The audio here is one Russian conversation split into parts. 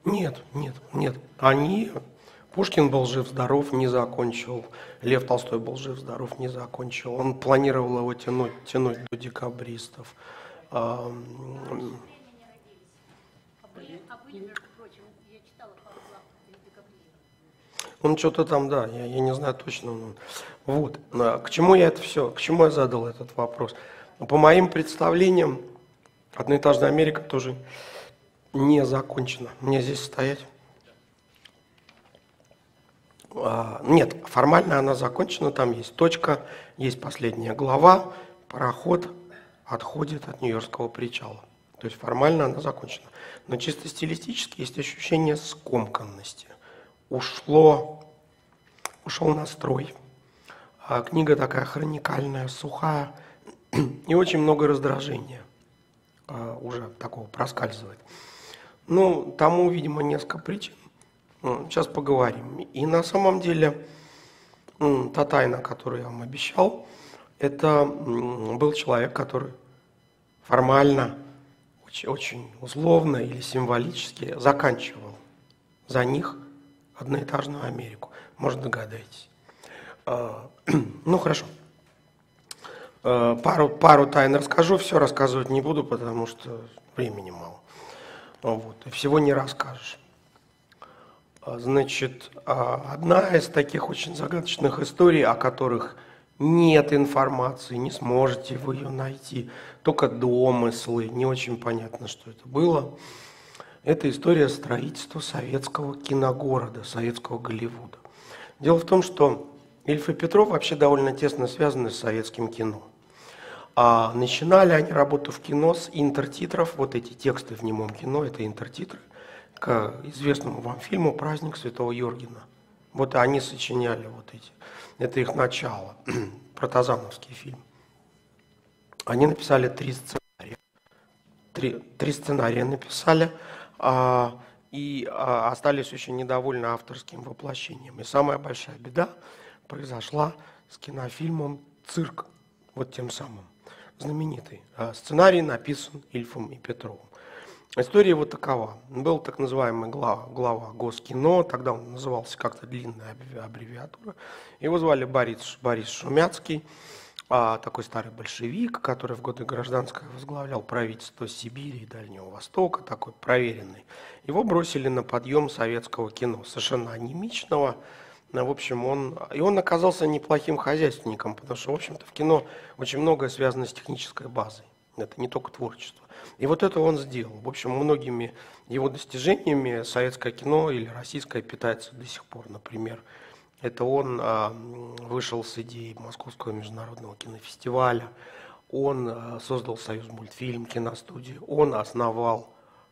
Нет, нет, нет. Они... Пушкин был жив-здоров, не закончил. Лев Толстой был жив-здоров, не закончил. Он планировал его тянуть до декабристов. А, Он что-то там, да, я не знаю точно. Вот. К чему я это все, к чему я задал этот вопрос? По моим представлениям, «Одноэтажная Америка» тоже не закончена. Мне здесь стоять? Нет, формально она закончена, там есть точка, есть последняя глава, пароход отходит от Нью-Йоркского причала. То есть формально она закончена. Но чисто стилистически есть ощущение скомканности. Ушел настрой. Книга такая хроникальная, сухая, и очень много раздражения уже такого проскальзывает. Ну, тому, видимо, несколько причин. Сейчас поговорим. И на самом деле та тайна, которую я вам обещал, это был человек, который формально, очень условно или символически заканчивал за них одноэтажную Америку. Может, догадаетесь. Ну, хорошо. Пару тайн расскажу, все рассказывать не буду, потому что времени мало. Вот, и всего не расскажешь. Значит, одна из таких очень загадочных историй, о которых нет информации, не сможете вы ее найти, только домыслы, не очень понятно, что это было. Это история строительства советского киногорода, советского Голливуда. Дело в том, что Ильф и Петров вообще довольно тесно связаны с советским кино. А начинали они работу в кино с интертитров, вот эти тексты в немом кино, это интертитры, к известному вам фильму «Праздник Святого Йоргена». Вот они сочиняли вот эти. Это их начало, протазановский фильм. Они написали 3 сценария. Три сценария написали, и остались очень недовольны авторским воплощением. И самая большая беда произошла с кинофильмом «Цирк», вот тем самым, знаменитый. Сценарий написан Ильфом и Петровым. История вот такова. Был так называемый глава Госкино, тогда он назывался как-то длинная аббревиатура. Его звали Борис Шумяцкий, такой старый большевик, который в годы гражданской возглавлял правительство Сибири и Дальнего Востока, такой проверенный. Его бросили на подъем советского кино, совершенно анемичного. В общем, он оказался неплохим хозяйственником, потому что, в общем-то, в кино очень многое связано с технической базой. Это не только творчество. И вот это он сделал. В общем, многими его достижениями советское кино или российское питается до сих пор. Например, это он вышел с идеей Московского международного кинофестиваля, он создал Союз мультфильм, киностудию, он основал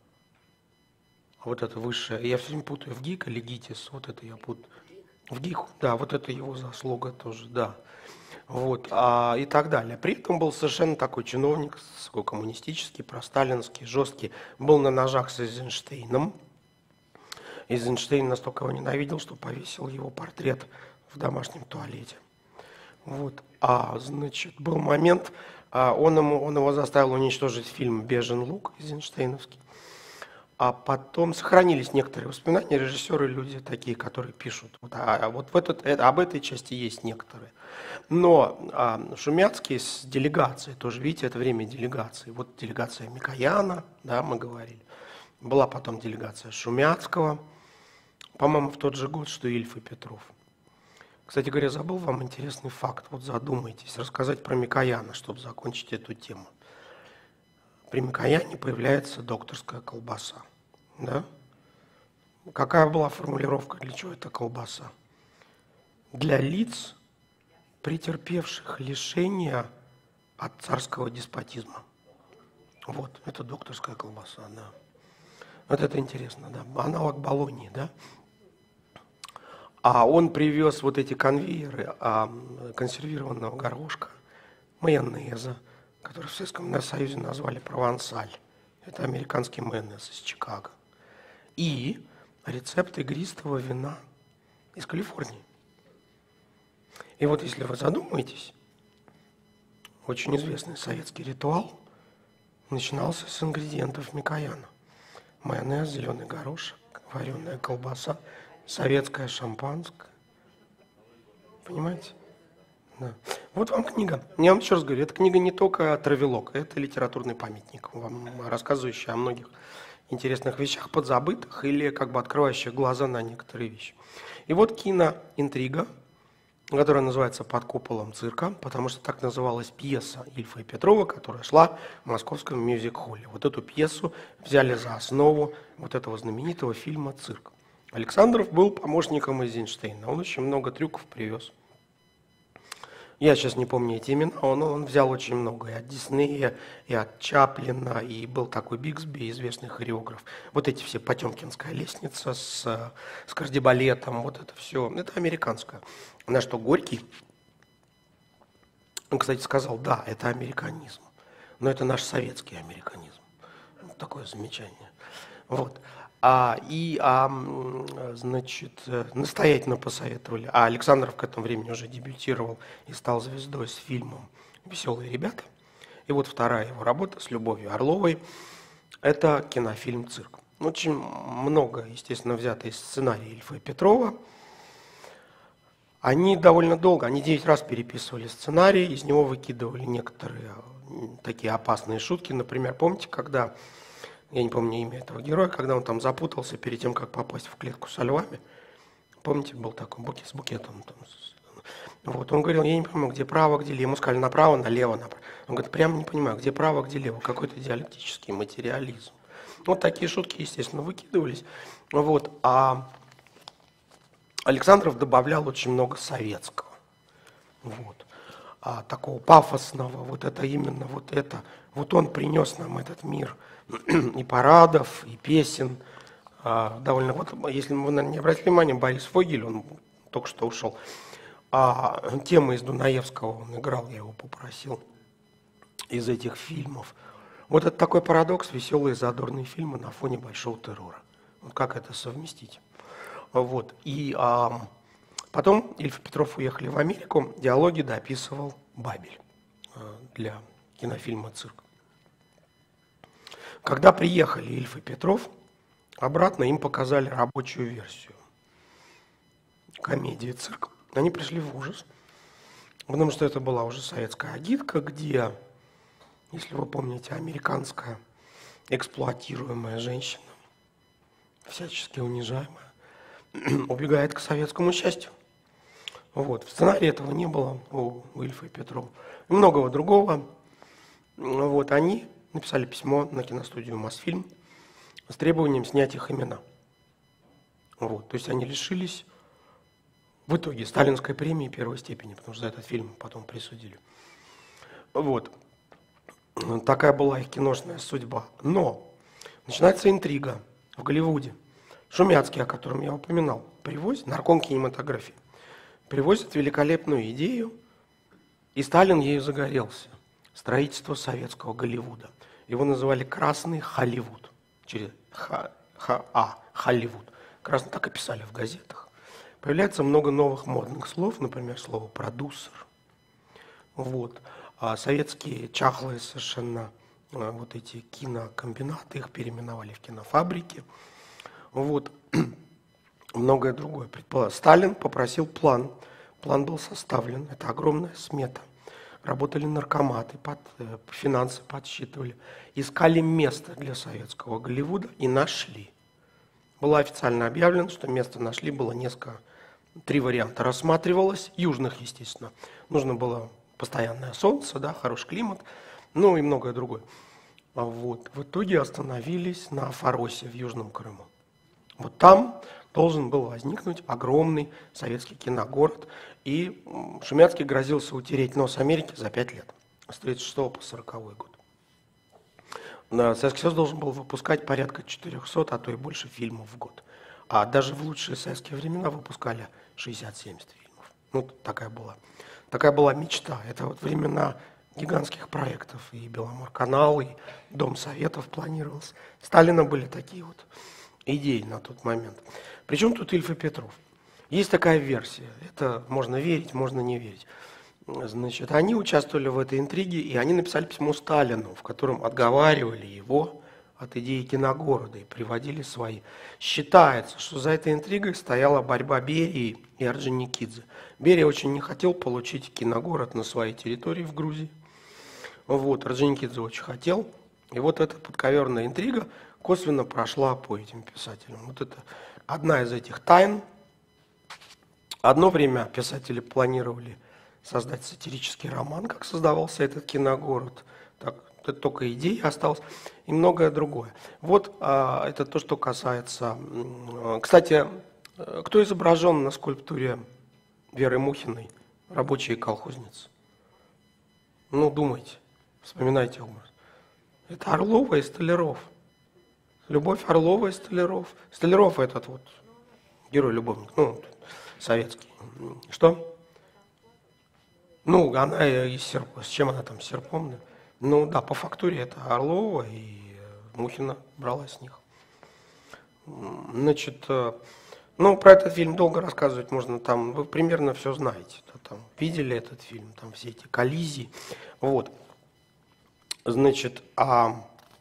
вот это высшее, я все время путаю, в ГИК или ГИТИС, вот это я путаю. В ГИК, да, вот это его заслуга тоже, да. Вот, и так далее. При этом был совершенно такой чиновник, такой коммунистический, просталинский, жесткий. Был на ножах с Эйзенштейном. Эйзенштейн настолько его ненавидел, что повесил его портрет в домашнем туалете. Вот. Значит, был момент, он его заставил уничтожить фильм «Бежен лук» Эйзенштейновский. А потом сохранились некоторые воспоминания, режиссеры, люди такие, которые пишут. Об этой части есть некоторые. Но Шумяцкий с делегацией, тоже, видите, это время делегации. Вот делегация Микояна, да, мы говорили. Была потом делегация Шумяцкого, по-моему, в тот же год, что Ильф и Петров. Кстати говоря, забыл вам интересный факт, вот задумайтесь, рассказать про Микояна, чтобы закончить эту тему. При Микояне появляется докторская колбаса. Да? Какая была формулировка, для чего эта колбаса? Для лиц, претерпевших лишения от царского деспотизма. Вот, это докторская колбаса, да. Вот это интересно, да. Аналог болонии, да. А он привез вот эти конвейеры консервированного горошка, майонеза, который в Советском Союзе назвали провансаль. Это американский майонез из Чикаго. И рецепт игристого вина из Калифорнии. И вот если вы задумаетесь, очень известный советский ритуал начинался с ингредиентов Микояна. Майонез, зеленый горошек, вареная колбаса, советское шампанское. Понимаете? Да. Вот вам книга. Я вам еще раз говорю, эта книга не только травелок, это литературный памятник, вам рассказывающий о многих интересных вещах, подзабытых или как бы открывающих глаза на некоторые вещи. И вот киноинтрига, которая называется «Под куполом цирка», потому что так называлась пьеса Ильфа и Петрова, которая шла в московском мюзик-холле. Вот эту пьесу взяли за основу вот этого знаменитого фильма «Цирк». Александров был помощником Эйзенштейна, он очень много трюков привез. Я сейчас не помню эти имена, он взял очень много и от Диснея, и от Чаплина, и был такой Бигсби, известный хореограф. Вот эти все «Потемкинская лестница» с кардебалетом, вот это все, это американское. На что Горький, он, кстати, сказал, да, это американизм, но это наш советский американизм. Вот такое замечание. Вот. Значит, настоятельно посоветовали. А Александров к этому времени уже дебютировал и стал звездой с фильмом «Веселые ребята». И вот вторая его работа с Любовью Орловой – это кинофильм «Цирк». Очень много, естественно, взято из сценария Ильфа и Петрова. Они довольно долго, они 9 раз переписывали сценарий, из него выкидывали некоторые такие опасные шутки. Например, помните, когда... Я не помню имя этого героя, когда он там запутался перед тем, как попасть в клетку со львами. Помните, был такой букет с букетом. Вот, он говорил, я не понимаю, где право, где лево. Ему сказали направо, налево, направо. Он говорит, прямо не понимаю, где право, где лево. Какой-то диалектический материализм. Вот такие шутки, естественно, выкидывались. Вот, а Александров добавлял очень много советского. Вот. Такого пафосного, вот это именно вот это. Вот он принес нам этот мир и парадов, и песен. Довольно, вот, если вы, наверное, не обратили внимания, Борис Фогель, он только что ушел. Темы из Дунаевского он играл, я его попросил, из этих фильмов. Вот это такой парадокс, веселые задорные фильмы на фоне большого террора. Вот как это совместить? Вот. И потом Ильф и Петров уехали в Америку, диалоги дописывал Бабель для кинофильма «Цирк». Когда приехали Ильф и Петров, обратно им показали рабочую версию комедии «Цирк». Они пришли в ужас, потому что это была уже советская агитка, где, если вы помните, американская эксплуатируемая женщина, всячески унижаемая, убегает к советскому счастью. Вот. В сценарии этого не было у Ильфа и Петрова. И многого другого. Вот. Они написали письмо на киностудию «Мосфильм» с требованием снять их имена. Вот. То есть они лишились в итоге сталинской премии первой степени, потому что за этот фильм потом присудили. Вот. Такая была их киношная судьба. Но начинается интрига в Голливуде. Шумяцкий, о котором я упоминал, привозит, нарком кинематографии, привозит великолепную идею, и Сталин ею загорелся. Строительство советского Голливуда. Его называли «Красный Холливуд». Через Холливуд. Красный так и писали в газетах. Появляется много новых модных слов, например, слово «продюсер». Вот. А советские чахлые совершенно вот эти кинокомбинаты, их переименовали в кинофабрики. Вот. Многое другое. Сталин попросил план. План был составлен. Это огромная смета. Работали наркоматы, финансы подсчитывали. Искали место для советского Голливуда и нашли. Было официально объявлено, что место нашли, было три варианта рассматривалось, южных, естественно. Нужно было постоянное солнце, да, хороший климат, ну и многое другое. Вот. В итоге остановились на Фаросе в Южном Крыму. Вот там должен был возникнуть огромный советский киногород, и Шумяцкий грозился утереть нос Америки за 5 лет, с 1936 по 1940 год. Советский Союз должен был выпускать порядка 400, а то и больше фильмов в год. А даже в лучшие советские времена выпускали 60-70 фильмов. Ну, такая была мечта. Это вот времена гигантских проектов. И Беломорканал, и Дом Советов планировался. Сталина были такие вот идеи на тот момент. Причем тут Ильф и Петров. Есть такая версия. Это можно верить, можно не верить. Значит, они участвовали в этой интриге, и они написали письмо Сталину, в котором отговаривали его от идеи киногорода и приводили свои. Считается, что за этой интригой стояла борьба Берии и Орджоникидзе. Берия очень не хотел получить киногород на своей территории в Грузии. Вот, Орджоникидзе очень хотел. И вот эта подковерная интрига косвенно прошла по этим писателям. Вот это одна из этих тайн. Одно время писатели планировали создать сатирический роман, как создавался этот киногород. Так, это только идея осталась и многое другое. Вот это то, что касается... Кстати, кто изображен на скульптуре Веры Мухиной, рабочие колхозницы? Ну, думайте, вспоминайте образ. Это Орлова и Столяров. Любовь Орлова и Столяров. Столяров этот вот герой-любовник, ну, советский. Что? Ну, она из серпа. С чем она там, с серпом? Да? Ну да, по фактуре это Орлова и Мухина брала с них. Значит, ну, про этот фильм долго рассказывать можно, там вы примерно все знаете. Там видели этот фильм, там все эти коллизии. Вот. Значит, в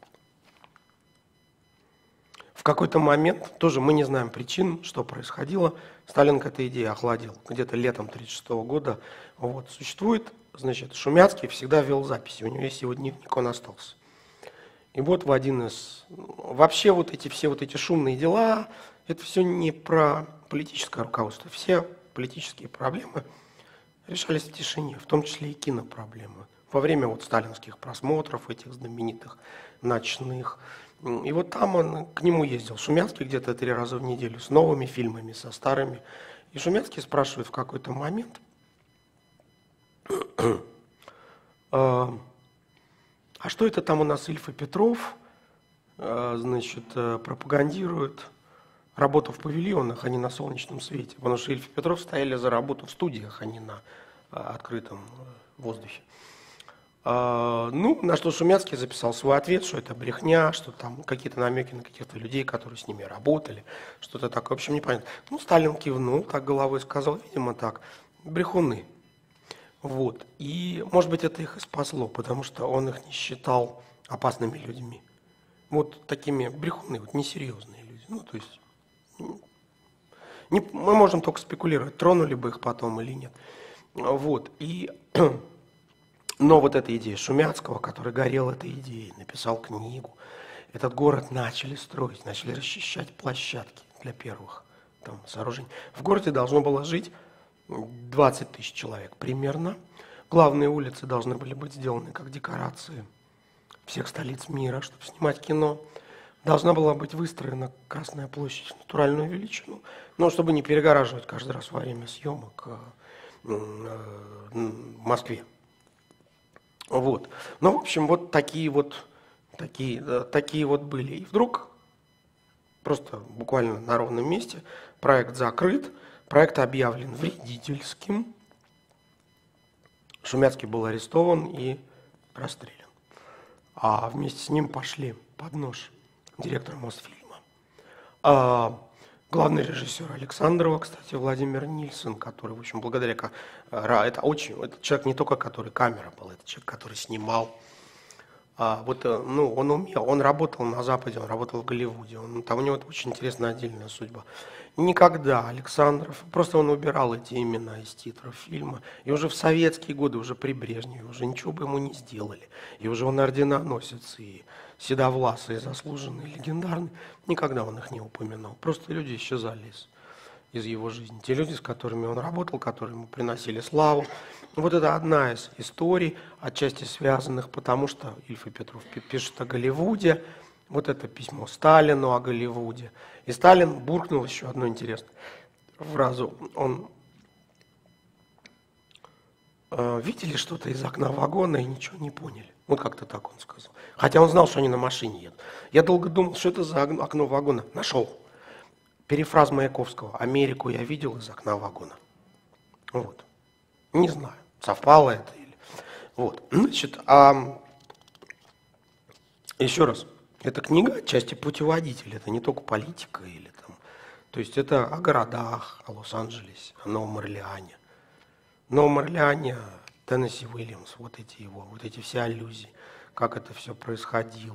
какой-то момент, тоже мы не знаем причин, что происходило, Сталин к этой идее охладил. Где-то летом 1936 года. Вот. Существует, значит, Шумяцкий всегда вел записи, у него есть его дневник, он остался. И вот в один из... Вообще вот эти все вот эти шумные дела, это все не про политическое руководство. Все политические проблемы решались в тишине, в том числе и кинопроблемы. Во время вот сталинских просмотров, этих знаменитых ночных. И вот там он к нему ездил, Шумяцкий, где-то 3 раза в неделю, с новыми фильмами, со старыми. И Шумяцкий спрашивает в какой-то момент, а что это там у нас Ильф и Петров, значит, пропагандируют работу в павильонах, а не на солнечном свете. Потому что Ильф и Петров стояли за работу в студиях, а не на открытом воздухе. Ну, на что Шумяцкий записал свой ответ, что это брехня, что там какие-то намеки на каких-то людей, которые с ними работали, что-то такое, в общем, непонятно. Ну, Сталин кивнул, так головой сказал, видимо, так, брехуны. Вот. И, может быть, это их и спасло, потому что он их не считал опасными людьми. Вот такими брехуны, вот несерьезные люди. Ну, то есть, мы можем только спекулировать, тронули бы их потом или нет. Вот. И... Но вот эта идея Шумяцкого, который горел этой идеей, написал книгу, этот город начали строить, начали расчищать площадки для первых там сооружений. В городе должно было жить 20 тысяч человек примерно. Главные улицы должны были быть сделаны как декорации всех столиц мира, чтобы снимать кино. Должна была быть выстроена Красная площадь в натуральную величину, но чтобы не перегораживать каждый раз во время съемок в Москве. Вот. Ну, в общем, вот такие вот были. И вдруг, просто буквально на ровном месте, проект закрыт, проект объявлен вредительским. Шумяцкий был арестован и расстрелян. А вместе с ним пошли под нож директор Мосфильма. Главный режиссер Александрова, кстати, Владимир Нильсон, который, в общем, этот человек не только который камера был, это человек, который снимал. Он умел, он работал на Западе, он работал в Голливуде, у него очень интересная отдельная судьба. Никогда Александров, просто он убирал эти имена из титров фильма, и уже в советские годы, уже при Брежневе, уже ничего бы ему не сделали, и уже он орденоносец, и седовласый, заслуженный, легендарный, никогда он их не упоминал. Просто люди исчезали из его жизни. Те люди, с которыми он работал, которые ему приносили славу. Вот это одна из историй, отчасти связанных, потому что Ильф и Петров пишет о Голливуде, вот это письмо Сталину о Голливуде. И Сталин буркнул еще одну интересную фразу. Он видели что-то из окна вагона и ничего не поняли. Вот как-то так он сказал. Хотя он знал, что они на машине едут. Я долго думал, что это за окно вагона. Нашел. Перефраз Маяковского. Америку я видел из окна вагона. Вот. Не знаю, совпало это или... Вот. Значит, еще раз. Эта книга отчасти путеводитель. Это не только политика или там... То есть это о городах, о Лос-Анджелесе, о Новом Орлеане. В Новом Орлеане Теннесси Уильямс, вот эти все аллюзии, как это все происходило.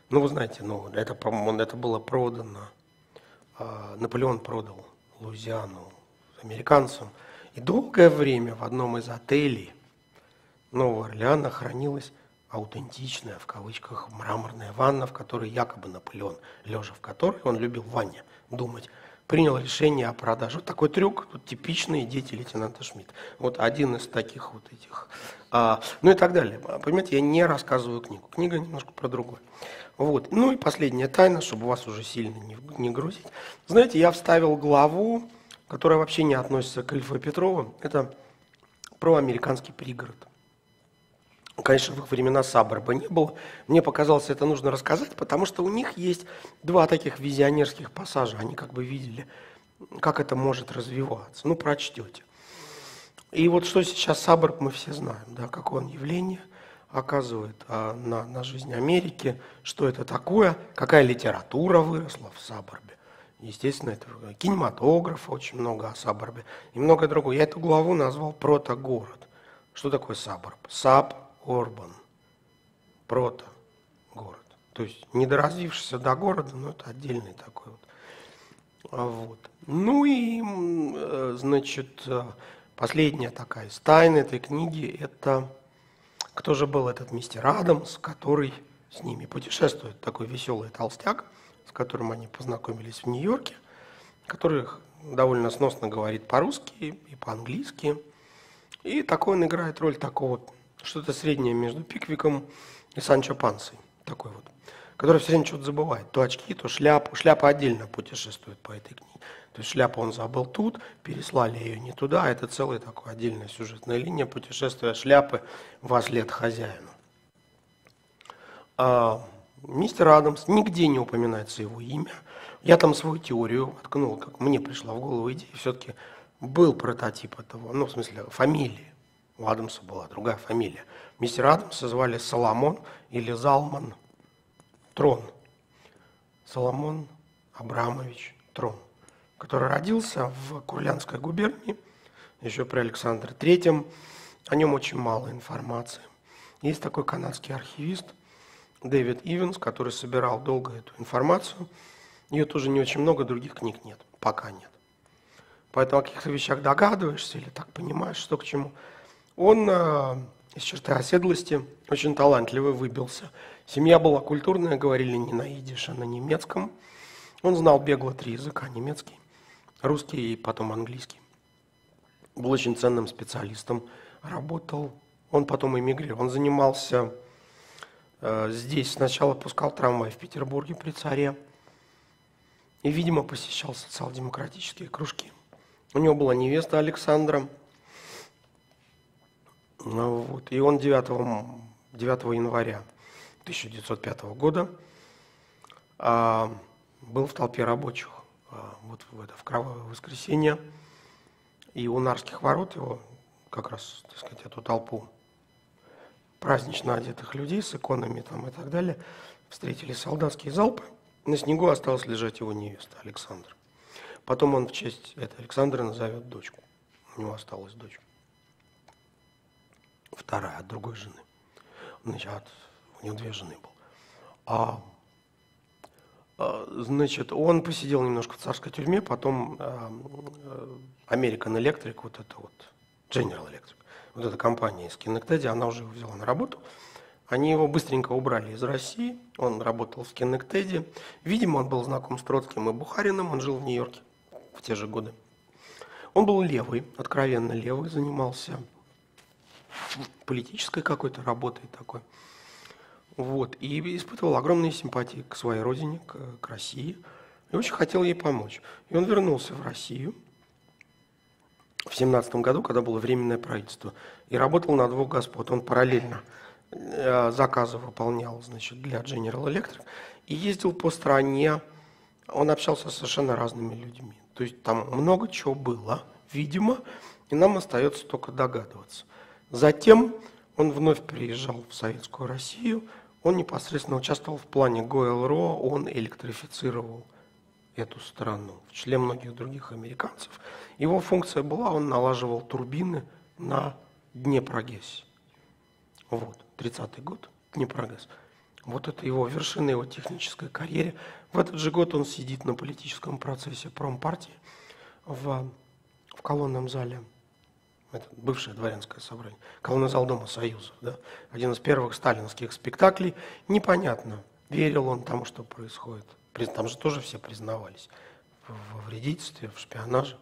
Ну, вы знаете, ну, это, по-моему, это было продано. Наполеон продал Луизиану американцам. И долгое время в одном из отелей Нового Орлеана хранилась аутентичная, в кавычках, мраморная ванна, в которой якобы Наполеон, лежа в которой, он любил в ванне думать, принял решение о продаже. Вот такой трюк, тут типичные дети лейтенанта Шмидта. Вот один из таких вот этих. Ну и так далее. Понимаете, я не рассказываю книгу. Книга немножко про другое. Вот. Ну и последняя тайна, чтобы вас уже сильно не грузить. Знаете, я вставил главу, которая вообще не относится к Ильфу Петрову. Это про американский пригород. Конечно, в их времена саборба не было. Мне показалось, это нужно рассказать, потому что у них есть два таких визионерских пассажа. Они как бы видели, как это может развиваться. Ну, прочтете. И вот что сейчас саборб, мы все знаем, да, какое он явление оказывает на жизнь Америки, что это такое, какая литература выросла в саборбе. Естественно, это кинематографа очень много о саборбе и многое другое. Я эту главу назвал «Протогород». Что такое саборб? Саб-орбан. Прото-город. То есть недоразвившийся до города, но это отдельный такой вот. Вот. Ну и, значит, последняя такая из тайн этой книги – это кто же был этот мистер Адамс, который с ними путешествует, такой веселый толстяк, с которым они познакомились в Нью-Йорке, который довольно сносно говорит по-русски и по-английски. И такой он играет роль такого, что-то среднее между Пиквиком и Санчо Пансой, такой вот, который все время что-то забывает. То очки, то шляпу. Шляпа отдельно путешествует по этой книге. То есть шляпу он забыл тут, переслали ее не туда, а это целая такая отдельная сюжетная линия путешествия шляпы во след хозяину. Мистер Адамс, нигде не упоминается его имя. Я там свою теорию воткнул, как мне пришла в голову идея, все-таки был прототип этого, ну, в смысле, фамилии. У Адамса была другая фамилия. Мистер Адамса звали Соломон или Залман Трон. Соломон Абрамович Трон, который родился в Курляндской губернии, еще при Александре III. О нем очень мало информации. Есть такой канадский архивист Дэвид Ивенс, который собирал долго эту информацию. Ее тоже не очень много, других книг нет, пока нет. Поэтому о каких-то вещах догадываешься или так понимаешь, что к чему. Он из черты оседлости очень талантливый выбился. Семья была культурная, говорили не на идиш, а на немецком. Он знал бегло 3 языка: немецкий, русский и потом английский. Был очень ценным специалистом, работал. Он потом эмигрировал. Он занимался здесь, сначала пускал трамвай в Петербурге при царе. И, видимо, посещал социал-демократические кружки. У него была невеста Александра. Вот. И он 9 января 1905 года был в толпе рабочих вот в кровавое воскресенье. И у Нарских ворот его, как раз, так сказать, эту толпу празднично одетых людей с иконами там и так далее, встретили солдатские залпы. На снегу осталась лежать его невеста Александра. Потом он в честь этой Александры назовет дочку. У него осталась дочь. Вторая от другой жены. Значит, у него 2 жены было. Значит, он посидел немножко в царской тюрьме, потом American Electric, вот это вот, General Electric, вот эта компания из Schenectady, она уже его взяла на работу. Они его быстренько убрали из России, он работал в Schenectady. Видимо, он был знаком с Троцким и Бухариным, он жил в Нью-Йорке в те же годы. Он был левый, откровенно левый, занимался политической какой-то работой такой. Вот. И испытывал огромные симпатии к своей родине, к России. И очень хотел ей помочь. И он вернулся в Россию в 1917 году, когда было временное правительство. И работал на 2 господ. Он параллельно заказы выполнял, значит, для General Electric. И ездил по стране. Он общался с совершенно разными людьми. То есть там много чего было, видимо, и нам остается только догадываться. Затем он вновь приезжал в Советскую Россию. Он непосредственно участвовал в плане ГОЭЛРО, он электрифицировал эту страну, в числе многих других американцев. Его функция была, он налаживал турбины на Днепрогэсе. Вот, 30-й год, Днепрогэс. Вот это его вершина его технической карьеры. В этот же год он сидит на политическом процессе промпартии в колонном зале. Это бывшее дворянское собрание. Колонный зал Дома Союзов. Да? Один из первых сталинских спектаклей. Непонятно, верил он тому, что происходит. Там же тоже все признавались во вредительстве, в шпионаже.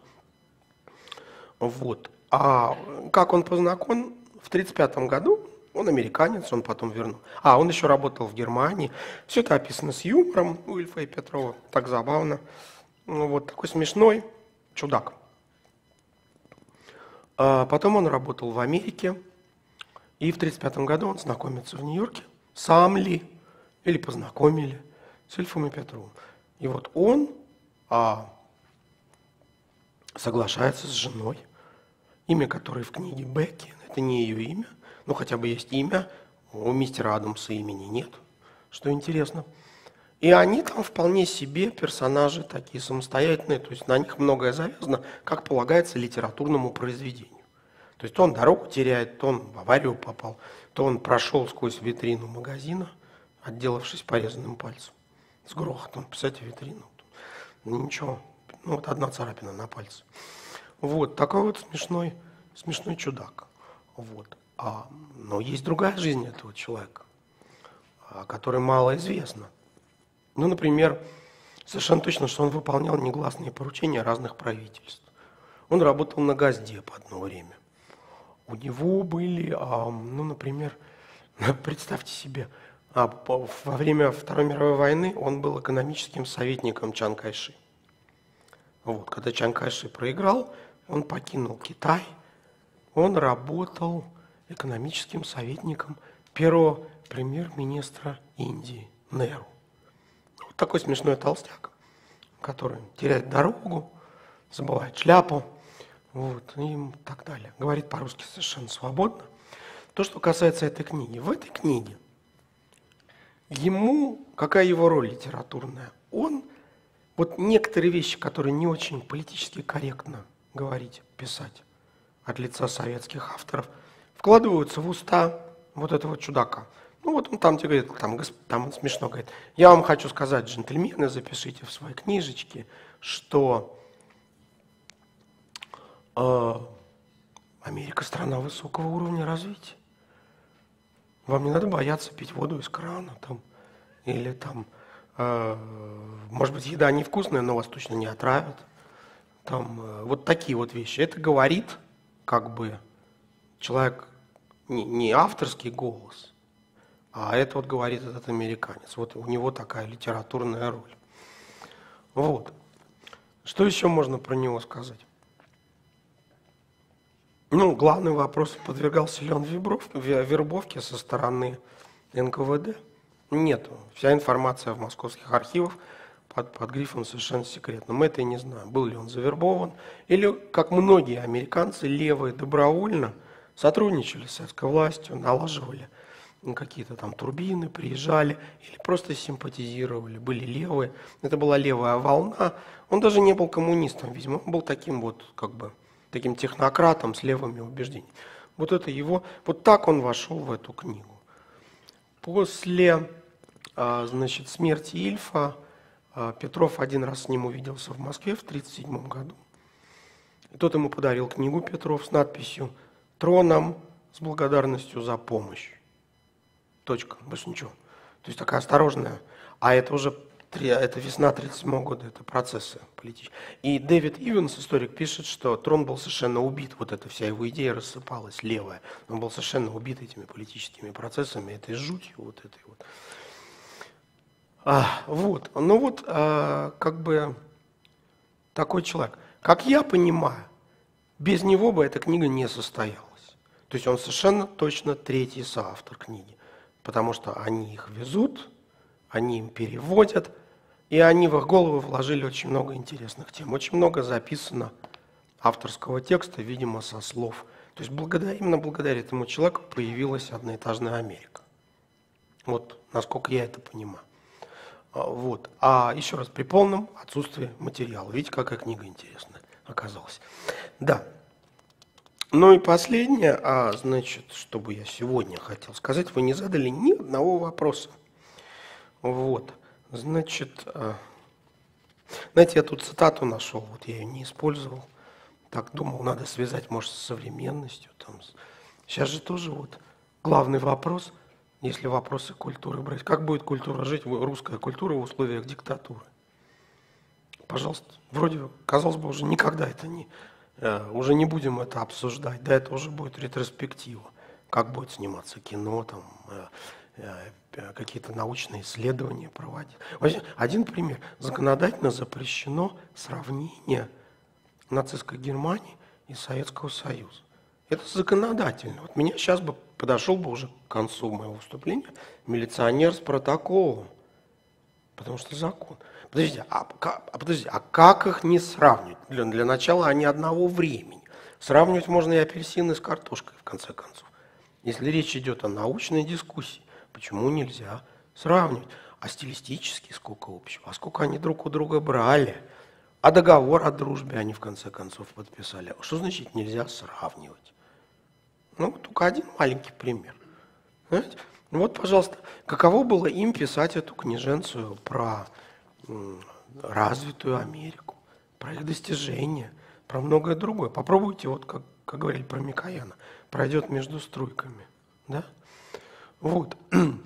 Вот. А как он познакомлен? В 1935 году он американец, он потом вернул. Он еще работал в Германии. Все это описано с юмором у Ильфа и Петрова. Так забавно. Вот такой смешной чудак. Потом он работал в Америке. И в 1935 году он знакомится в Нью-Йорке. Сам ли? Или познакомили с Ильфом и Петровым. И вот он соглашается с женой, имя которой в книге Бекки, это не ее имя, но хотя бы есть имя, у мистера Адамса имени нет, что интересно. И они там вполне себе персонажи такие самостоятельные, то есть на них многое завязано, как полагается литературному произведению. То есть то он дорогу теряет, то он в аварию попал, то он прошел сквозь витрину магазина, отделавшись порезанным пальцем. С грохотом, представьте, витрину. Ничего, вот одна царапина на пальце. Вот, такой вот смешной чудак. Вот. Но есть другая жизнь этого человека, о которой мало известно. Ну, например, совершенно точно, что он выполнял негласные поручения разных правительств. Он работал на Госдеп одно время. У него были, например, представьте себе, во время Второй мировой войны он был экономическим советником Чан Кайши. Вот, когда Чан Кайши проиграл, он покинул Китай, он работал экономическим советником первого премьер-министра Индии Неру. Вот такой смешной толстяк, который теряет дорогу, забывает шляпу, вот, и так далее. Говорит по-русски совершенно свободно. То, что касается этой книги. В этой книге какая его роль литературная? Он вот некоторые вещи, которые не очень политически корректно говорить, писать от лица советских авторов, вкладываются в уста вот этого чудака. Ну вот он там тебе говорит, там он смешно говорит, я вам хочу сказать, джентльмены, запишите в свои книжечки, что Америка страна высокого уровня развития. Вам не надо бояться пить воду из крана там, или там, может быть, еда невкусная, но вас точно не отравят. Там, вот такие вот вещи. Это говорит как бы человек, не авторский голос, а это вот говорит этот американец. Вот у него такая литературная роль. Вот. Что еще можно про него сказать? Ну, главный вопрос, подвергался ли он вербовке со стороны НКВД? Нет. Вся информация в московских архивах под грифом совершенно секретно. Мы это и не знаем, был ли он завербован. Или, как многие американцы, левые добровольно сотрудничали с советской властью, налаживали какие-то там турбины, приезжали или просто симпатизировали, были левые. Это была левая волна. Он даже не был коммунистом, видимо, он был таким вот, как бы, таким технократом с левыми убеждениями. Вот это его, вот так он вошел в эту книгу. После, значит, смерти Ильфа Петров один раз с ним увиделся в Москве в 1937 году. И тот ему подарил книгу, Петров, с надписью «Троном с благодарностью за помощь». Точка, больше ничего. То есть такая осторожная. А это уже это весна 1937 года, это процессы политические. И Дэвид Ивенс, историк, пишет, что Трон был совершенно убит, вот эта вся его идея рассыпалась, левая. Он был совершенно убит этими политическими процессами, этой жутью, вот этой вот. Вот, ну вот, как бы такой человек. Как я понимаю, без него бы эта книга не состоялась. То есть он совершенно точно третий соавтор книги, потому что они их везут, они им переводят, и они в их головы вложили очень много интересных тем. Очень много записано авторского текста, видимо, со слов. То есть именно благодаря этому человеку появилась одноэтажная Америка. Вот насколько я это понимаю. Вот. А еще раз, при полном отсутствии материала. Видите, какая книга интересная оказалась. Да. Ну и последнее, значит, что бы я сегодня хотел сказать, вы не задали ни одного вопроса. Вот, значит, знаете, я тут цитату нашел, вот я ее не использовал. Так думал, надо связать, может, с современностью. Сейчас же тоже вот главный вопрос, если вопросы культуры брать. Как будет культура жить, русская культура в условиях диктатуры? Пожалуйста, вроде, казалось бы, уже никогда это уже не будем это обсуждать. Да, это уже будет ретроспектива. Как будет сниматься кино, там, какие-то научные исследования проводить. Один пример. Законодательно запрещено сравнение нацистской Германии и Советского Союза. Это законодательно. Вот меня сейчас бы подошел бы уже к концу моего выступления милиционер с протоколом. Потому что закон. Подождите, а как их не сравнивать? Для начала они одного времени. Сравнивать можно и апельсины с картошкой, в конце концов. Если речь идет о научной дискуссии, почему нельзя сравнивать? А стилистически сколько общего? А сколько они друг у друга брали? А договор о дружбе они в конце концов подписали. Что значит нельзя сравнивать? Ну, только один маленький пример. Знаете? Вот, пожалуйста, каково было им писать эту книженцию про развитую Америку, про их достижения, про многое другое. Попробуйте, вот как говорили про Микояна, пройдет между струйками. Да? Вот.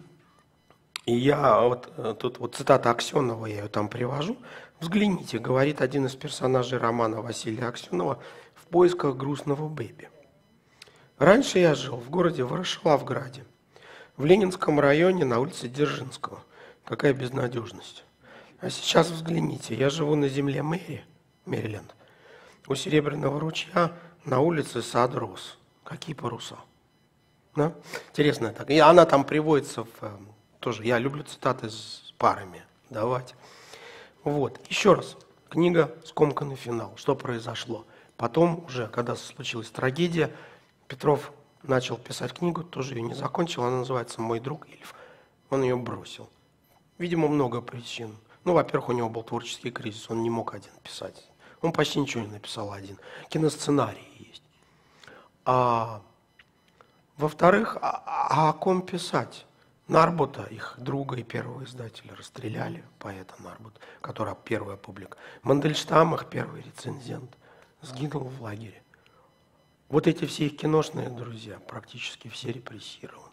И я вот тут вот цитата Аксенова, я ее там привожу. Взгляните, говорит один из персонажей романа Василия Аксенова «В поисках грустного бэби». Раньше я жил в городе Ворошиловграде, в Ленинском районе на улице Дзержинского. Какая безнадежность. А сейчас взгляните, я живу на земле Мэри, Мэриленд, у Серебряного ручья на улице Сад-Рос. Какие паруса? Да? Интересно так. И она там приводится тоже. Я люблю цитаты с парами давать. Вот. Еще раз. Книга «Скомканный финал». Что произошло? Потом уже, когда случилась трагедия, Петров начал писать книгу, тоже ее не закончил. Она называется «Мой друг Ильф». Он ее бросил. Видимо, много причин. Ну, во-первых, у него был творческий кризис. Он не мог один писать. Он почти ничего не написал один. Киносценарий есть. А во-вторых, о ком писать? Нарбута, их друга и первого издателя, расстреляли, поэта Нарбута, который первая публика. Мандельштам, их первый рецензент, сгинул в лагере. Вот эти все их киношные друзья практически все репрессированы.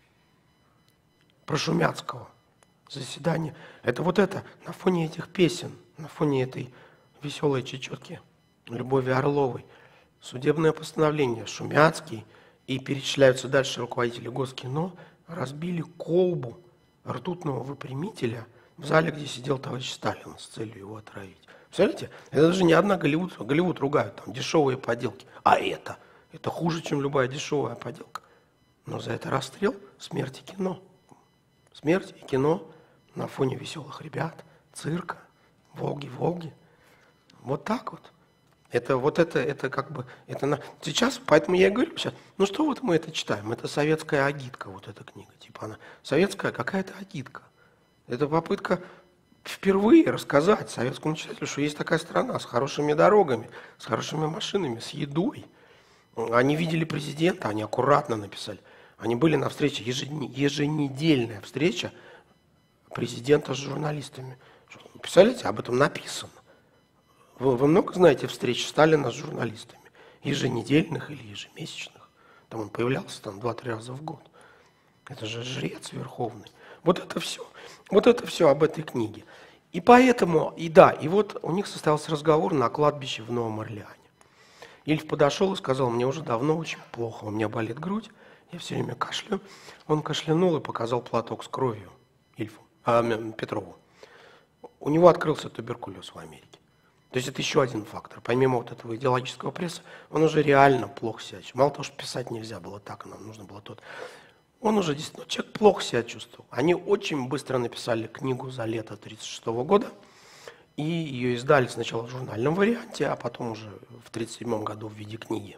Про Шумяцкого заседание. Это вот это, на фоне этих песен, на фоне этой веселой чечетки Любови Орловой. Судебное постановление. Шумяцкий и перечисляются дальше руководители Госкино разбили колбу ртутного выпрямителя в зале, где сидел товарищ Сталин с целью его отравить. Представляете? Это даже не одна Голливуд ругают, там дешевые поделки. А это хуже, чем любая дешевая поделка. Но за это расстрел, смерть и кино. Смерть и кино на фоне веселых ребят, цирка, Волги. Вот так вот. Это как бы, сейчас, поэтому я и говорю сейчас, ну что вот мы это читаем, это советская агитка, вот эта книга, типа она советская какая-то агитка. Это попытка впервые рассказать советскому читателю, что есть такая страна с хорошими дорогами, с хорошими машинами, с едой. Они видели президента, они аккуратно написали. Они были на встрече, еженедельная встреча президента с журналистами. Представляете, об этом написано. Вы много знаете встреч Сталина с журналистами? Еженедельных или ежемесячных? Там он появлялся 2-3 раза в год. Это же жрец верховный. Вот это все об этой книге. И поэтому, и вот у них состоялся разговор на кладбище в Новом Орлеане. Ильф подошел и сказал: мне уже давно очень плохо, у меня болит грудь, я все время кашляю. Он кашлянул и показал платок с кровью Петрову. У него открылся туберкулез в Америке. То есть это еще один фактор. Помимо вот этого идеологического пресса, он уже реально плохо себя чувствовал. Мало того, что писать нельзя было так, нам нужно было тот. Он уже действительно, человек плохо себя чувствовал. Они очень быстро написали книгу за лето 1936 года, и ее издали сначала в журнальном варианте, а потом уже в 1937 году в виде книги.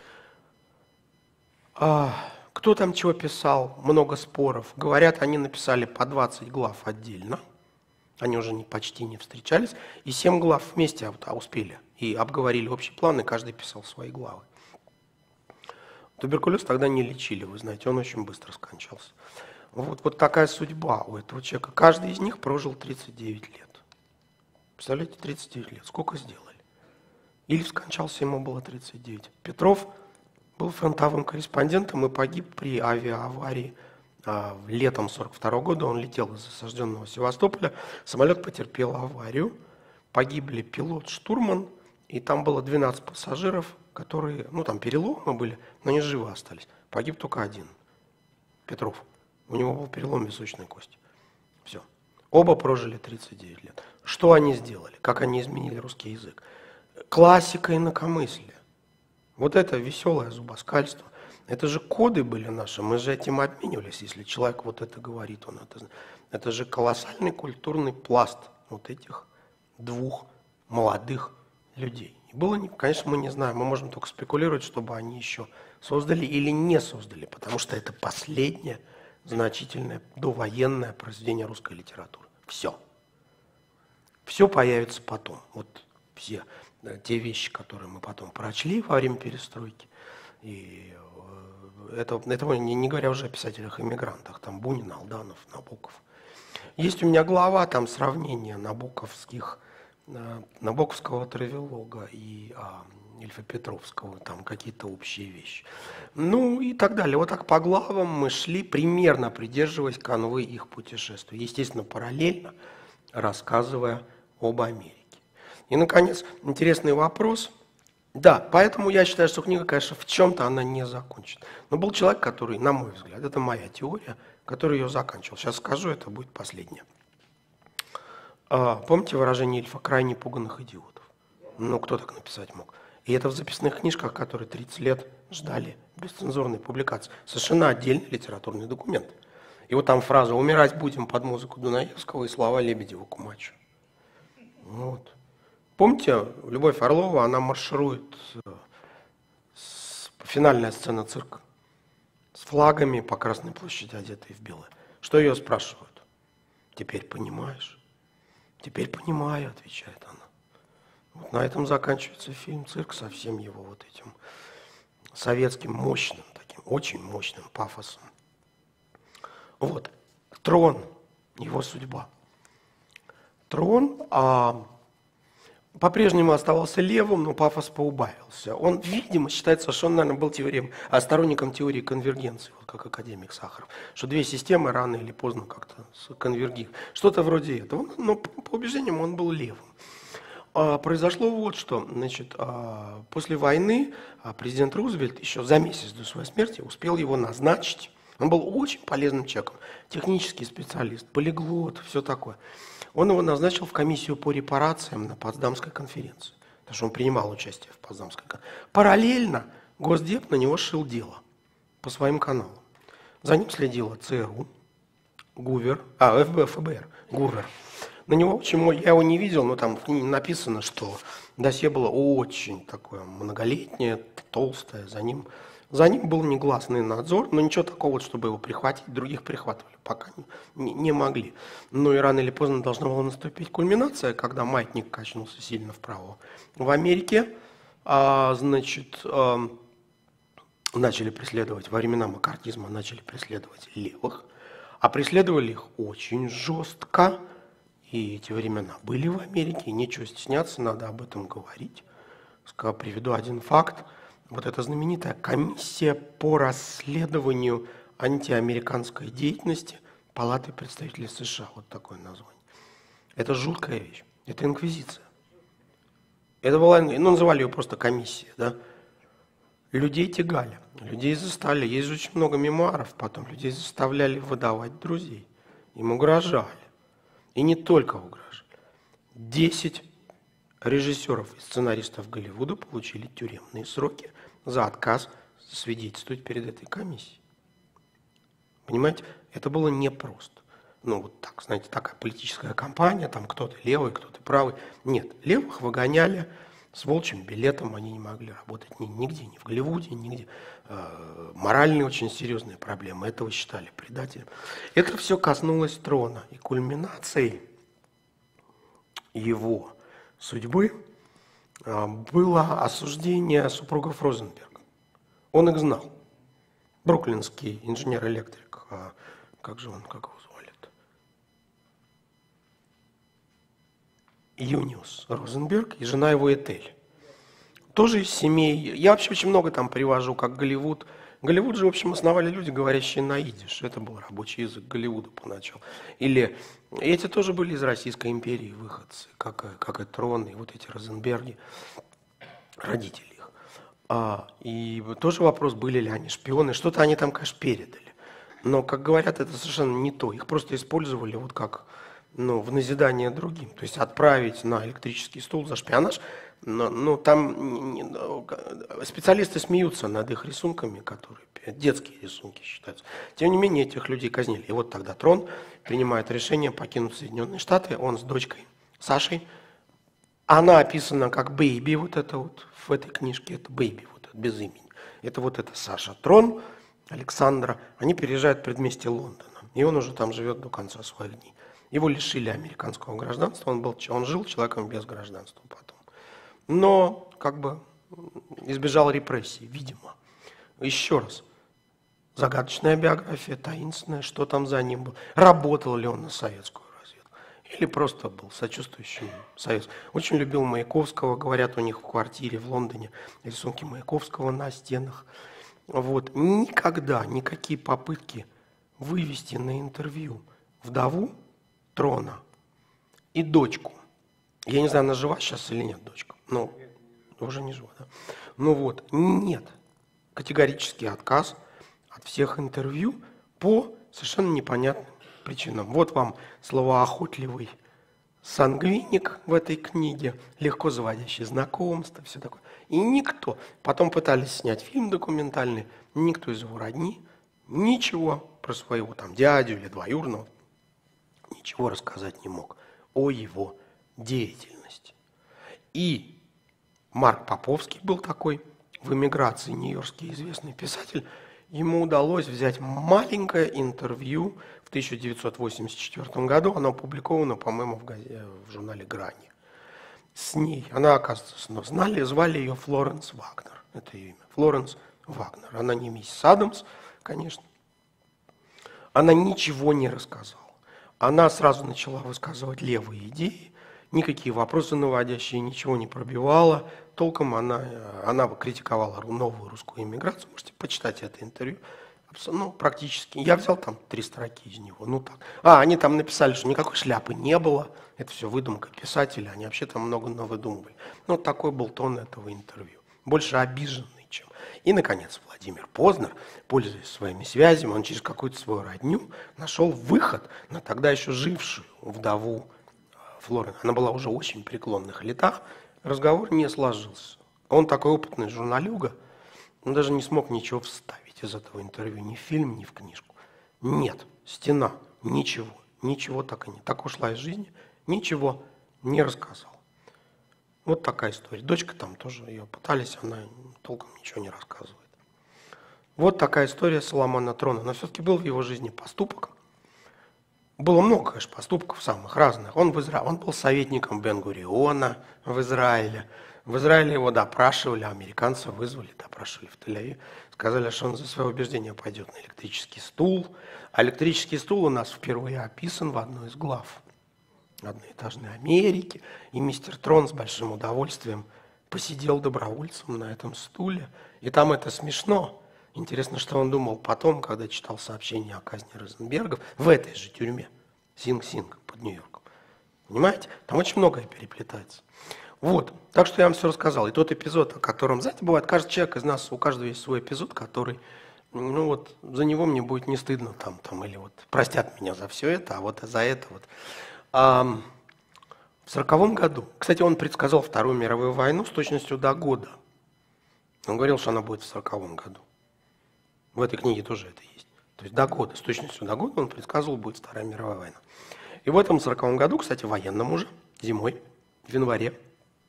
Кто там чего писал? Много споров. Говорят, они написали по 20 глав отдельно. Они уже почти не встречались. И 7 глав вместе успели. И обговорили общий план, и каждый писал свои главы. Туберкулез тогда не лечили, вы знаете, он очень быстро скончался. Вот такая судьба у этого человека. Каждый из них прожил 39 лет. Представляете, 39 лет. Сколько сделали? Ильф скончался, ему было 39. Петров был фронтовым корреспондентом и погиб при авиааварии. Летом 1942 года он летел из осажденного Севастополя. Самолет потерпел аварию. Погибли пилот, штурман. И там было 12 пассажиров, которые, там переломы были, но они живы остались. Погиб только один. Петров. У него был перелом височной кости. Все. Оба прожили 39 лет. Что они сделали? Как они изменили русский язык? Классика инакомыслия. Вот это веселое зубоскальство. Это же коды были наши. Мы же этим обменивались. Если человек вот это говорит, он это знает. Это же колоссальный культурный пласт вот этих двух молодых людей. И было, конечно, мы не знаем. Мы можем только спекулировать, чтобы они еще создали или не создали. Потому что это последнее значительное довоенное произведение русской литературы. Все. Все появится потом. Вот все те вещи, которые мы потом прочли во время перестройки. И этого не говоря уже о писателях-иммигрантах. Там Бунин, Алданов, Набоков. Есть у меня глава, там сравнение набоковского травелога и Ильфа Петровского, там какие-то общие вещи. Ну и так далее. Вот так по главам мы шли, примерно придерживаясь канвы их путешествий. Естественно, параллельно рассказывая об Америке. И, наконец, интересный вопрос. Да, поэтому я считаю, что книга, конечно, в чем-то она не закончена. Но был человек, который, на мой взгляд, это моя теория, который ее заканчивал. Сейчас скажу, это будет последнее. Помните выражение Ильфа «крайне пуганых идиотов»? Ну, кто так написать мог? И это в записных книжках, которые 30 лет ждали бесцензурной публикации. Совершенно отдельный литературный документ. И вот там фраза «умирать будем под музыку Дунаевского» и слова Лебедева-Кумача. Вот. Помните, Любовь Орлова, она марширует, финальная сцена цирка, с флагами по Красной площади, одетые в белое. Что ее спрашивают? «Теперь понимаешь?» «Теперь понимаю», отвечает она. Вот на этом заканчивается фильм «Цирк» со всем его вот этим советским мощным, таким очень мощным пафосом. Вот. Трон, его судьба. Трон по-прежнему оставался левым, но пафос поубавился. Он, видимо, считается, что он, наверное, был сторонником теории конвергенции, вот как академик Сахаров, что две системы рано или поздно как-то конвергируют. Что-то вроде этого. Но по убеждениям он был левым. Произошло вот что. Значит, после войны президент Рузвельт еще за месяц до своей смерти успел его назначить. Он был очень полезным человеком, технический специалист, полиглот, все такое. Он его назначил в комиссию по репарациям на Потсдамской конференции, потому что он принимал участие в Потсдамской конференции. Параллельно Госдеп на него шил дело по своим каналам. За ним следила ЦРУ, ФБР, Гувер. На него я его не видел, но там в книге написано, что досье было очень такое многолетнее, толстое. За ним был негласный надзор, но ничего такого, чтобы его прихватить, других прихватывали, пока не могли. Но и рано или поздно должна была наступить кульминация, когда маятник качнулся сильно вправо. В Америке, начали преследовать, во времена маккартизма начали преследовать левых, а преследовали их очень жестко. И эти времена были в Америке, и нечего стесняться, надо об этом говорить. Приведу один факт. Вот эта знаменитая комиссия по расследованию антиамериканской деятельности Палаты представителей США, вот такое название. Это жуткая вещь, это инквизиция. Это была, называли ее просто комиссия, да. Людей тягали, людей заставляли, есть же очень много мемуаров потом, людей заставляли выдавать друзей, им угрожали. И не только угрожали. 10 режиссеров и сценаристов Голливуда получили тюремные сроки за отказ свидетельствовать перед этой комиссией. Понимаете, это было непросто. Вот так, знаете, такая политическая кампания, там кто-то левый, кто-то правый. Нет, левых выгоняли с волчьим билетом, они не могли работать нигде, ни в Голливуде, нигде. Моральные очень серьезные проблемы, этого считали предателем. Это все коснулось трона, и кульминацией его судьбы было осуждение супругов Розенберга. Он их знал. Бруклинский инженер-электрик, как его звали-то? Юниус Розенберг и жена его Этель. Тоже из семей. Я вообще очень много там привожу, как Голливуд. Голливуд же, в общем, основали люди, говорящие на идиш. Это был рабочий язык Голливуда поначалу. Или эти тоже были из Российской империи выходцы, как и Трон, и вот эти Розенберги, родители их. И тоже вопрос, были ли они шпионы. Что-то они там, конечно, передали. Но, как говорят, это совершенно не то. Их просто использовали вот как в назидание другим. То есть отправить на электрический стул за шпионаж. Но там специалисты смеются над их рисунками, которые детские рисунки считаются. Тем не менее, этих людей казнили. И вот тогда Трон принимает решение покинуть Соединенные Штаты. Он с дочкой Сашей. Она описана как Бэйби, вот это вот в этой книжке. Это Бэйби, вот это без имени. Это вот это Саша Трон, Александра. Они переезжают в предместье Лондона. И он уже там живет до конца своих дней. Его лишили американского гражданства. Он жил человеком без гражданства потом. Но как бы избежал репрессий, видимо. Еще раз. Загадочная биография, таинственная, что там за ним было. Работал ли он на советскую разведку? Или просто был сочувствующим совету. Очень любил Маяковского. Говорят, у них в квартире в Лондоне рисунки Маяковского на стенах. Вот. Никогда никакие попытки вывести на интервью вдову Трона и дочку. Я не знаю, она жива сейчас или нет, дочка. Ну, уже не жива, да? Ну вот, нет. Категорический отказ от всех интервью по совершенно непонятным причинам. Вот вам словоохотливый сангвиник в этой книге, легко заводящий знакомства, все такое. И никто, потом пытались снять фильм документальный, никто из его родни ничего про своего там дядю или двоюродного ничего рассказать не мог о его деятельности. И Марк Поповский был такой в эмиграции, нью-йоркский известный писатель. Ему удалось взять маленькое интервью в 1984 году. Оно опубликовано, по-моему, в журнале «Грани». С ней, она, оказывается, звали ее Флоренс Вагнер. Это ее имя. Флоренс Вагнер. Она не миссис Адамс, конечно. Она ничего не рассказала. Она сразу начала высказывать левые идеи, никакие вопросы наводящие, ничего не пробивала. Толком она критиковала новую русскую эмиграцию. Можете почитать это интервью. Ну, практически. Я взял там 3 строки из него. Ну так. Они там написали, что никакой шляпы не было. Это все выдумка писателя. Они вообще там много навыдумывали. Ну, такой был тон этого интервью. Больше обиженный, чем. И, наконец, Владимир Познер, пользуясь своими связями, он через какую-то свою родню нашел выход на тогда еще жившую вдову Флорен. Она была уже в очень преклонных летах. Разговор не сложился. Он такой опытный журналюга, он даже не смог ничего вставить из этого интервью. Ни в фильм, ни в книжку. Нет, стена, ничего так и не. Так ушла из жизни, ничего не рассказал. Вот такая история. Дочка там тоже, ее пытались, она толком ничего не рассказывает. Вот такая история Соломона Трона. Но все-таки был в его жизни поступок. Было много, конечно, поступков самых разных. Он был советником Бен-Гуриона в Израиле. В Израиле его допрашивали, американцев вызвали, допрашивали в Тель-Авиве. Сказали, что он за свое убеждение пойдет на электрический стул. А электрический стул у нас впервые описан в одной из глав одноэтажной Америки. И мистер Трон с большим удовольствием посидел добровольцем на этом стуле. И там это смешно. Интересно, что он думал потом, когда читал сообщение о казни Розенбергов в этой же тюрьме, Синг-Синг под Нью-Йорком. Понимаете? Там очень многое переплетается. Вот. Так что я вам все рассказал. И тот эпизод, о котором, знаете, бывает, каждый человек из нас, у каждого есть свой эпизод, который, ну вот, за него мне будет не стыдно там, или вот простят меня за все это, а вот за это вот. В 1940 году, кстати, он предсказал Вторую мировую войну с точностью до года. Он говорил, что она будет в 1940 году. В этой книге тоже это есть. То есть до года, с точностью до года он предсказывал, будет Вторая мировая война. И в этом 1940 году, кстати, военном уже, зимой, в январе,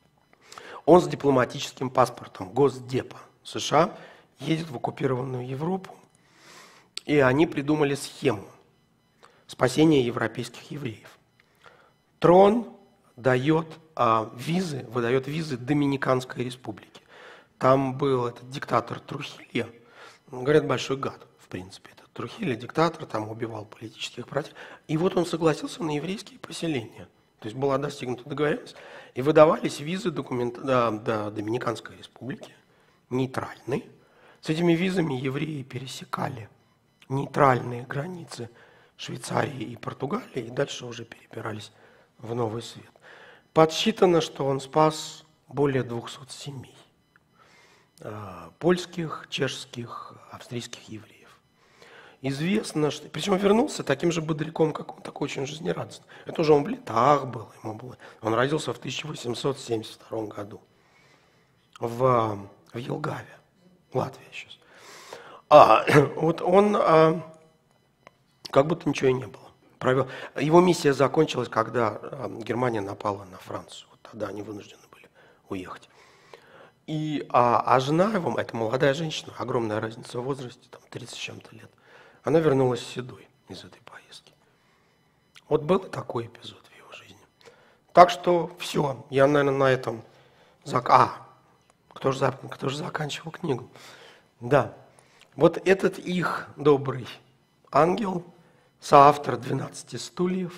он с дипломатическим паспортом Госдепа США едет в оккупированную Европу, и они придумали схему спасения европейских евреев. Трон выдает визы Доминиканской республике. Там был этот диктатор Трухильо, говорят, большой гад, в принципе, этот Трухиле диктатор, там убивал политических противников. И вот он согласился на еврейские поселения. То есть была достигнута договоренность. И выдавались визы до Доминиканской республики, нейтральные. С этими визами евреи пересекали нейтральные границы Швейцарии и Португалии и дальше уже перебирались в Новый Свет. Подсчитано, что он спас более 200 семей. Польских, чешских, австрийских евреев. Известно, что... Причем вернулся таким же бодряком, как он, такой очень жизнерадостный. Это уже он в летах был, ему было. Он родился в 1872 году в Елгаве, Латвия сейчас. Вот он как будто ничего и не было. Его миссия закончилась, когда Германия напала на Францию. Вот тогда они вынуждены были уехать. А жена его, это молодая женщина, огромная разница в возрасте, там 30 с чем-то лет, она вернулась седой из этой поездки. Вот был такой эпизод в его жизни. Так что все, я, наверное, на этом... Кто же заканчивал книгу? Да, вот этот их добрый ангел, соавтор «12 стульев»,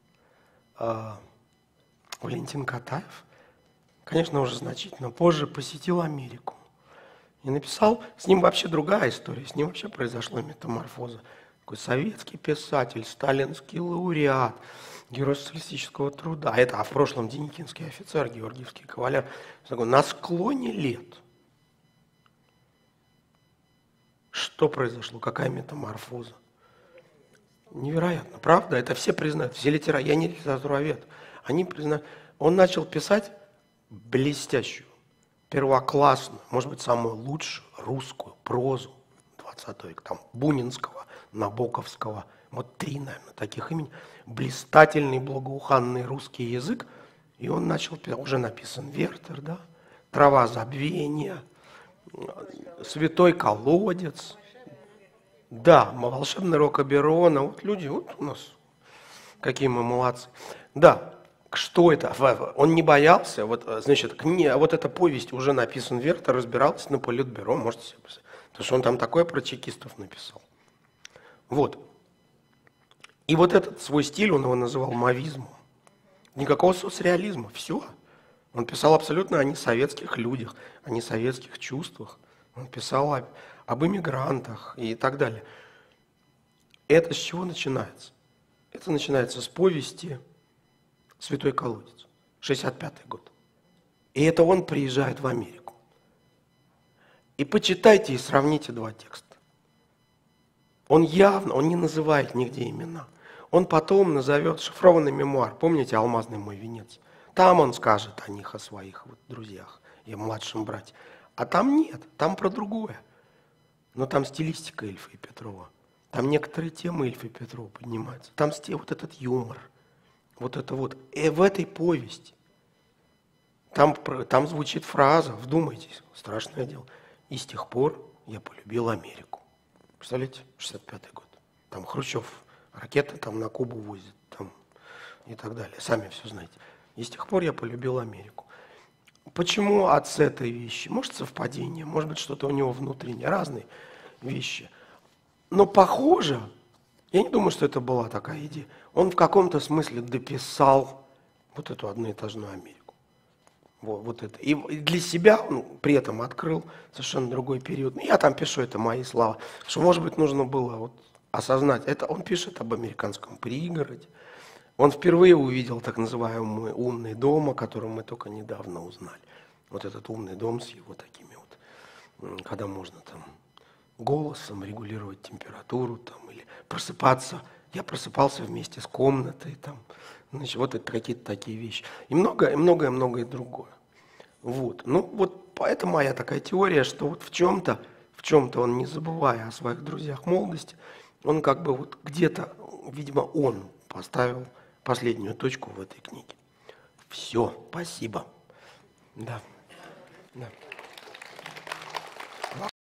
Валентин Катаев, конечно, уже значительно позже посетил Америку. И написал, с ним вообще другая история, с ним вообще произошла метаморфоза. Такой советский писатель, сталинский лауреат, герой социалистического труда. А в прошлом деникинский офицер, георгиевский кавалер. Такой, на склоне лет. Что произошло? Какая метаморфоза? Невероятно, правда? Это все признают, все литераторы. Я не литературовед. Они признают. Он начал писать блестящую, первоклассную, может быть, самую лучшую русскую прозу 20 века, там, Бунинского, Набоковского, вот 3, наверное, таких имени, блистательный, благоуханный русский язык, и он начал писать, уже написан Вертер, да, «Трава забвения», «Святой колодец», да, «Волшебный рок Оберона», вот люди, вот у нас, какие мы молодцы, да. Что это? Он не боялся. Вот, значит, вот эта повесть уже написан Вертер, разбирался на Политбюро, можете себе представить. Потому что он там такое про чекистов написал. Вот. И вот этот свой стиль, он его называл мавизмом. Никакого соцреализма. Все. Он писал абсолютно о несоветских людях, о несоветских чувствах. Он писал об иммигрантах и так далее. Это с чего начинается? Это начинается с повести «Святой колодец», 65-й год. И это он приезжает в Америку. И почитайте и сравните два текста. Он не называет нигде имена. Он потом назовет шифрованный мемуар. Помните «Алмазный мой венец»? Там он скажет о них, о своих друзьях и младшем брате. А там нет, там про другое. Но там стилистика Ильфа и Петрова. Там некоторые темы Ильфа и Петрова поднимаются. Там вот этот юмор. Вот это вот. И в этой повести там звучит фраза, вдумайтесь, страшное дело. И с тех пор я полюбил Америку. Представляете, 65-й год. Там Хрущев ракеты там на Кубу возит там, и так далее. Сами все знаете. И с тех пор я полюбил Америку. Почему от с этой вещи? Может, совпадение, может быть, что-то у него внутреннее, разные вещи. Но похоже, я не думаю, что это была такая идея. Он в каком-то смысле дописал вот эту одноэтажную Америку. Вот это. И для себя он при этом открыл совершенно другой период. Я там пишу, это мои слова. Что, может быть, нужно было вот осознать. Это он пишет об американском пригороде. Он впервые увидел так называемый умный дом, о котором мы только недавно узнали. Вот этот умный дом с его такими вот, когда можно там голосом регулировать температуру там, или просыпаться. Я просыпался вместе с комнатой, там, значит, вот это какие-то такие вещи. И многое другое. Вот. Ну, вот это моя такая теория, что вот в чем-то он, не забывая о своих друзьях молодости, он как бы вот где-то, видимо, он поставил последнюю точку в этой книге. Все, спасибо. Да. Да.